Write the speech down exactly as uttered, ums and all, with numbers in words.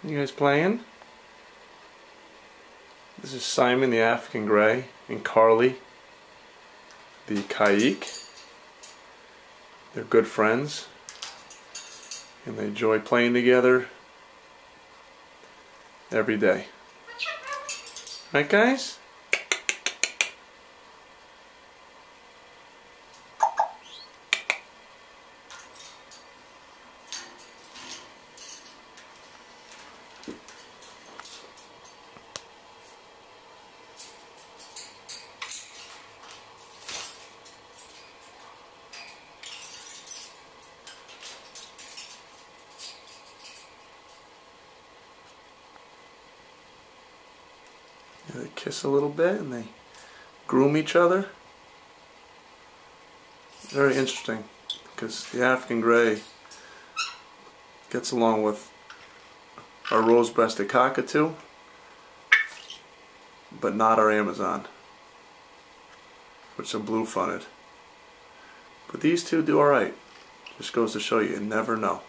You guys playing? This is Simon the African Grey and Carly the Caique. They're good friends and they enjoy playing together every day. Right, guys? They kiss a little bit and they groom each other. Very interesting because the African Grey gets along with our rose-breasted cockatoo, but not our Amazon, which are blue-fronted. But these two do alright. Just goes to show you, you never know.